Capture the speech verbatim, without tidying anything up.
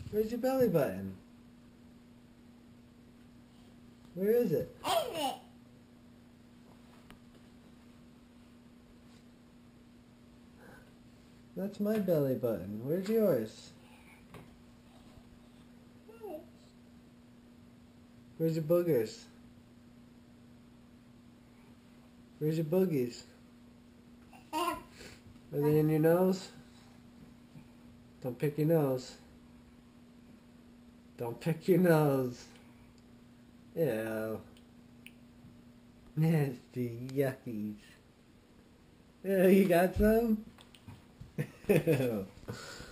Where's your belly button? Where is it? That's my belly button. Where's yours? Where's your boogers? Where's your boogies? Are they in your nose? Don't pick your nose. Don't pick your nose. Ew. Nasty yuckies. Ew, you got some? Ew.